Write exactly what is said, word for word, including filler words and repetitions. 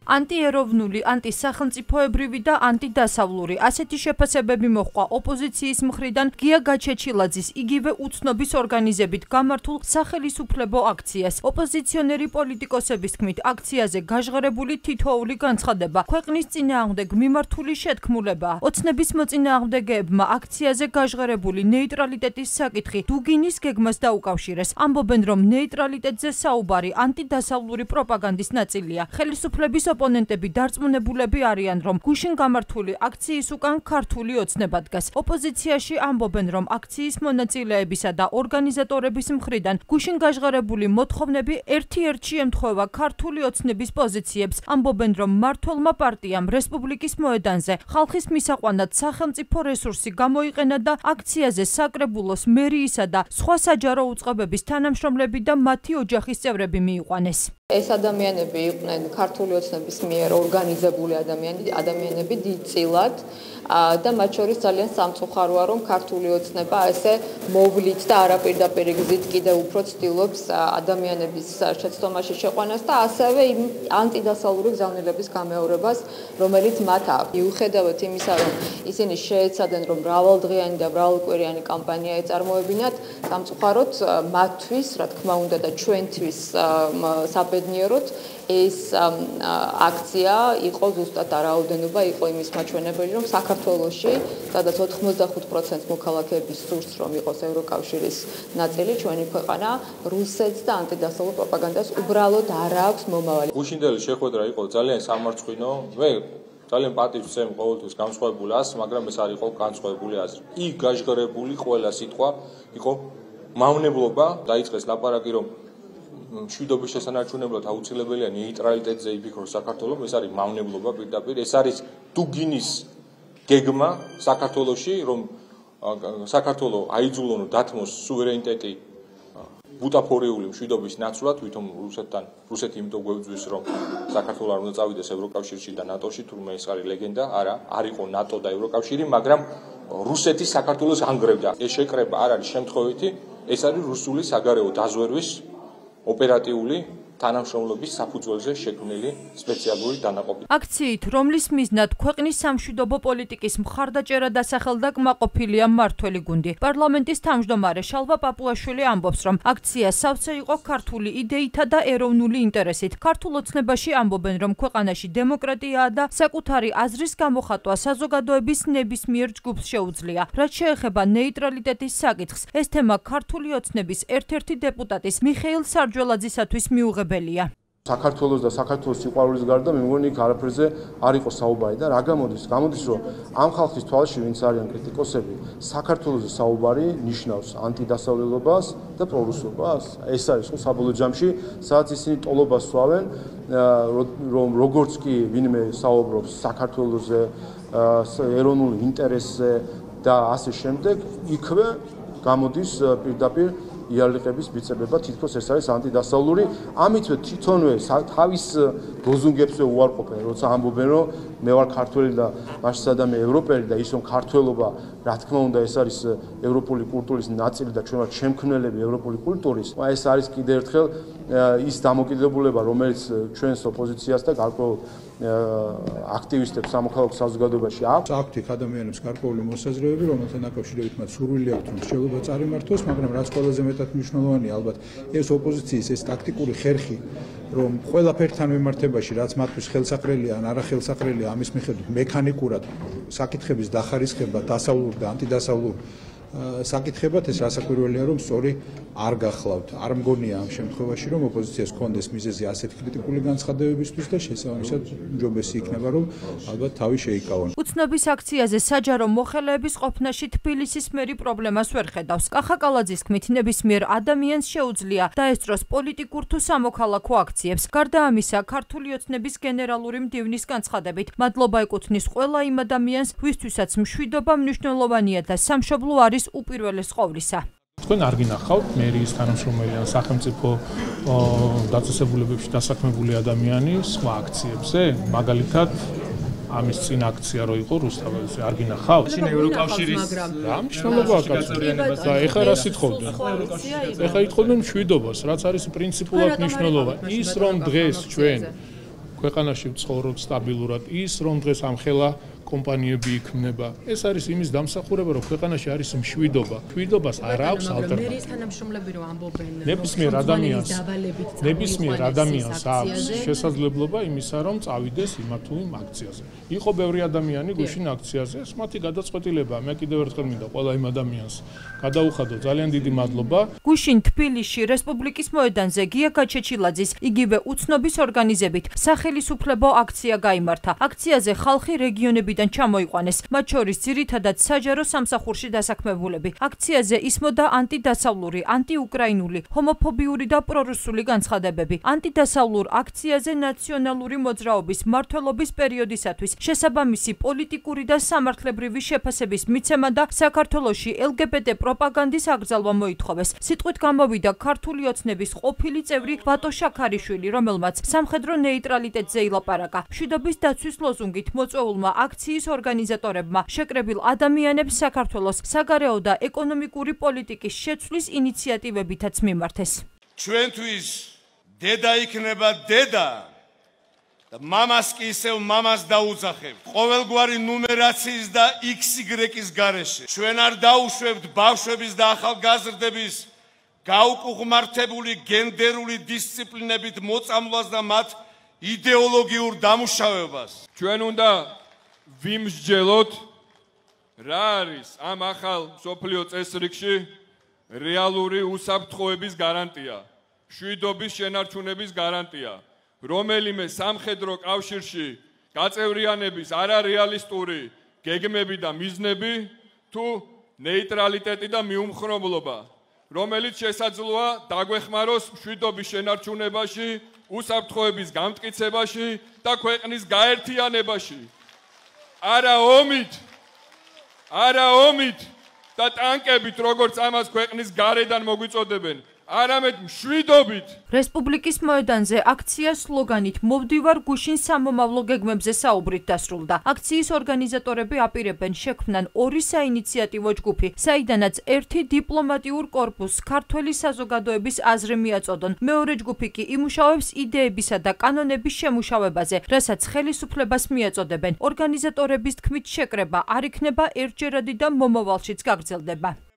Anti-ეროვნული, ანტისახელმწიფოებრივი და ანტიდასავლური ასეთი შეფასებები მოჰყვა ოპოზიციის მხრიდან გია გაჩეჩილაძის იგივე უცნობის ორგანიზებით გამართულ სახელისუფლებო აქციას. ოპოზიციონერი პოლიტიკოსების თქმით, აქციაზე გაჟღერებული თითოეული განცხადება ქვეყნის წინააღმდეგ მიმართული შეთქმულებაა. ოცნების მოწინააღმდეგეებმა აქციაზე გაჟღერებული ნეიტრალიტეტის საკითხი დუგინის გეგმას დაუკავშირეს. ამბობენ, რომ ნეიტრალიტეტზე საუბარი ანტიდასავლური პროპაგანდის ნაწილია. ხელისუფლების ოპონენტები დარწმუნებულები არიან, რომ გუშინ გამართული აქციის უკან ქართული ოცნება დგას. ოპოზიციაში ამბობენ, რომ აქციის მონაწილეებისა და ორგანიზატორების მხრიდან გუშინ გაჟღერებული მოთხოვნები ერთ-ერთი ემთხვევა ქართული ოცნების პოზიციებს. ამბობენ, რომ მმართველმა პარტიამ რესპუბლიკის მოედანზე ხალხის მისაყვანად სახელმწიფო რესურსი გამოიყენა და აქციაზე საკრებულოს მერიისა და სხვა საჯარო უწყებების თანამშრომლები და მათი ოჯახის წევრები მიიყვანეს. ეს ადამიანები იყვნენ ქართული ოცნების მიერ ორგანიზებული ადამიანები დიდწილად და მათ შორის ძალიან სამწუხაროა, რომ ქართული ოცნება ესე მოვლით და არაპირდაპირ გზით კიდევ უფრო ცდილობს ადამიანების შეცდომაში შეყვანას და ასევე იმ ანტიდასავლური გზავნილების გამეორებას, რომელიც მათ აქვს. მიუხედავად იმისა, რომ ისინი შეეცადნენ, რომ მრავალდღიანი და მრავალკვირიანი კამპანია ეწარმოებინათ, სამწუხაროდ მათთვის, რა თქმა უნდა და ჩვენთვის საბედნიეროდ ეს აქცია იყო ზუსტად არაოდენობა, იყო იმის მაჩვენებელი, რომ საქართველოში, სადაც ოთხმოცდახუთ პროცენტს მოქალაქეების სურს, რომ იყოს ევროკავშირის ნაწილი, ჩვენი ქვეყანა რუსეთს და ანტიდასავლურ პროპაგანდას უბრალოდ არ აქვს მომავალი. გუშინდელი შეხვედრა იყო ძალიან სამარცხვინო. მე ძალიან პატივს ვცემ ყოველთვის განსხვავებული აზრს, მაგრამ ეს არ იყო განსხვავებული აზრი. იქ გაჟღერებული ყველა სიტყვა იყო მავნებლობა, დაიწყეს ლაპარაკი, რომ მშვიდობის შესანარჩუნებლად აუცილებელია ნეიტრალიტეტზე იფიქროს საქართველოს, ეს არის მავნებლობა პირდაპირ, ეს არის დუგინის გეგმა საქართველოში, რომ საქართველოს აიძულონ დათმოს სუვერენიტეტი ბუტაფორიული მშვიდობის ნაცვლად, ვითომ რუსეთთან რუსეთი იმიტომ გვევძვის, რომ საქართველოს არ უნდა წავიდეს ევროკავშირში და ნატოში, თურმე ეს არის ლეგენდა, არა, არ იყო ნატო და ევროკავშირი, მაგრამ რუსეთი საქართველოს ანგრევდა. ეს შეკრება არ არის შემთხვევითი, ეს არის რუსული საგარეო დაზვერვის ოპერატიული თანამშრომლობის საფუძველზე შექმნილი სპეციალური დანაყოფი. აქციით, რომლის მიზნად ქვეყნის სამშვიდობო პოლიტიკის მხარდაჭერა დასახელდა კმაყოფილია მმართველი გუნდი. პარლამენტის თავმჯდომარე შალვა პაპუაშვილი ამბობს, რომ აქცია სავსე იყო ქართული იდეითა და ეროვნული ინტერესით. ქართულ ოცნებაში ამბობენ, რომ ქვეყანაში დემოკრატიაა და საკუთარი აზრის გამოხატვა საზოგადოების ნებისმიერ ჯგუფს შეუძლია. რაც შეეხება ნეიტრალიტეტის საკითხს, ეს თემა ქართული ოცნების ერთ-ერთი დეპუტატის მიხეილ სარჯველაძისათვის მიუღებელია. საქართველოს და საქართველოს სიყვარულის გარდა მე მგონი იქ არაფერზე არ იყო საუბარი და რა გამოდის? გამოდის, რომ ამ ხალხის თვალში, ვინც არიან კრიტიკოსები, საქართველოს საუბარი ნიშნავს ანტიდასავლელობას და პრორუსობას. ეს არის ხო საბოლოო ჯამში, სადაც ისინი ტოლობას სვავენ, რომ როგორც კი ვინმე საუბრობს საქართველოზე, ეროვნულ ინტერესზე და ასე შემდეგ, იქვე გამოდის პირდაპირ იარლიყების ბიცებება, თითქოს ეს არის ანტიდასავლური. ამითვე თვითონვე თავის ლოზუნგებსვე უარყოფენ, როცა ამბობენ, რომ მე ვარ ქართველი და მაშინ სადამე ევროპელი და ის რომ ქართველობა, რა თქმა უნდა, ეს არის ევროპული კულტურის ნაწილი და ჩვენ ვართ შემქმნელები ევროპული კულტურის. ეს არის კიდევ ერთხელ ის დამოკიდებულება, რომელიც ჩვენს ოპოზიციას და გარკვეულ აქტივისტებს სამოქალაქო საზოგადოებაში აქვს. აქვთ იქ ადამიანებს გარკვეული მოსაზრებები, რომელთან დაკავშირებით მათ სურვილი აქვთ, რომ შეუძლია წარიმართოს, მაგრამ რაც ყველაზე მეტად მნიშვნელოვანია, ალბათ ეს ოპოზიციის ეს ტაქტიკური ხერხი, რომ ყველაფერთან მიმართებაში, რაც მათთვის ხელსაყრელია ან არახელსაყრელია, ამის მიხედვით მექანიკურად საკითხების დახარისხება, დასავლურ და ანტიდასავლურ საკითხებად, ეს რასაკვირველია, რომ სწორი არ გახლავთ. არ მგონია ამ შემთხვევაში, რომ ოპოზიციას ჰქონდეს მიზეზი ასეთი კრიტიკული განცხადებებისთვის და შესაბამისად უმჯობესი იქნება, რომ ალბათ თავი შეიკავონ. უცნობის აქციაზე საჯარო მოხელეების ყოფნაში თბილისის მერი პრობლემას ვერ ხედავს. კახაკალაძის თქმით, ნებისმიერ ადამიანს შეუძლია დაესწროს პოლიტიკურ თუ სამოქალაქო აქციებს. გარდა ამისა, ქართული ოცნების გენერალური მდივნის განცხადებით, მადლობა ეკუთვნის ყველა იმ ადამიანს, ვისთვისაც მშვიდობა მნიშვნელოვანია და სამშობლო არის უპირველეს ყოვლისა. თქვენ არ გინახავთ მერიის თანამშრომელი ან სახელმწიფო დაწესებულებებში დასაქმებული ადამიანი სხვა აქციებზე, მაგალითად ამის წინ აქცია რო იყო რუსთაველზე, არ გინახავთ? შინ ევროკავშირის რა მნიშვნელობა აქვს? და ეხლა რა სიტყობდნენ? ეხლა იტყობდნენ მშვიდობას, რაც არის პრინციპულად მნიშვნელობა. ის რომ დღეს ჩვენ ქვეყანაში ვცხოვრობ სტაბილურად, ის რომ დღეს ამხელა კომპანიები იქმნება. ეს არის იმის დამსახურება, რომ ქვეყანაში არის მშვიდობა. მშვიდობას არ აქვს ალტერნატივა. მერის თანამშრომლები რომ ამბობენ, ნებისმიერ ადამიანს ნებისმიერ ადამიანს აქვს შესაძლებლობა იმისა, რომ წავიდეს იმათ თუ იმ აქციაზე. იყო ბევრი ადამიანი გუშინ აქციაზე, მათი გადაწყვეტილება. მე კიდევ ერთხელ მინდა ყველა იმ ადამიანს გადაუხადო, ძალიან დიდი მადლობა. გუშინ თბილისში რესპუბლიკის მოედანზე გია გაჩეჩილაძის იგივე უცნობის ორგანიზებით სახელისუფლებო აქცია გაიმართა. აქციაზე ხალხი რეგიონებიდან ჩამოიყვანეს, მათ შორის ძირითადად საჯარო სამსახურში დასაქმებულები. აქციაზე ისმოდა ანტიდასავლური, ანტიუკრაინული, ჰომოფობიური და პრორუსული განცხადებები. ანტიდასავლურ აქციაზე ნაციონალური მოძრაობის მმართველობის პერიოდისათვის შესაბამისი პოლიტიკური და სამართლებრივი შეფასების მიცემა და საქართველოში ელ გი ბი ტი პროპაგანდის აკრძალვა მოითხოვეს. სიტყვით გამოვიდა ქართული ოცნების ყოფილი წევრი ბატო შაქარიშვილი, რომელმაც სამხედრო ნეიტრალიტეტზე ილაპარაკა. მშვიდობის დაცვის ლოზუნგით მოწვეულმა აქციის ორგანიზატორებმა შეკრებილ ადამიანებს საქართველოს საგარეო და ეკონომიკური პოლიტიკის შეცვლის ინიციატივებითაც მიმართეს. ჩვენთვის დედა იქნება დედა და მამას კი ისევ მამას დაუძახებთ. ყოველგვარი ნუმერაციის და ექს იგრეკის გარეშე ჩვენ არ დაუშვებთ ბავშვების და ახალგაზრდების გაუკუღმართებული გენდერული დისციპლინებით მოწამვლას და მათ იდეოლოგიურ დამუშავებას. ჩვენ უნდა ვიმსჯელოთ რა არის ამ ახალ მსოფლიო წესრიგში რეალური უსაფრთხოების გარანტია, მშვიდობის შენარჩუნების გარანტია, რომელიმე სამხედრო კავშირში გაწევრიანების არარეალისტური გეგმები და მიზნები თუ ნეიტრალიტეტი და მიუმხრობლობა, რომელიც შესაძლოა დაგვეხმაროს მშვიდობის შენარჩუნებაში, უსაფრთხოების გამტკიცებაში და ქვეყნის გაერთიანებაში. არა ომით, არა ომით და ტანკებით, როგორც ამას ქვეყნის გარედან მოგვიწოდებენ, არამედ მშვიდობით. რესპუბლიკის მოედანზე აქცია სლოგანით „მოვდივარ გუშინ სამომავლო გეგმებზე“ საუბრით დასრულდა. აქციის ორგანიზატორები აპირებენ შექმნან ორი საინიციატივო ჯგუფი, საიდანაც ერთი დიპლომატიურ კორპუსს ქართველი საზოგადოების აზრი მიაწოდონ. მეორე ჯგუფი კი იმუშავებს იდეებისა და კანონების შემუშავებაზე, რასაც ხელისუფლებას მიაწოდებენ. ორგანიზატორების თქმით შეკრება არ იქნება ერთჯერადი და მომავალშიც გაგრძელდება.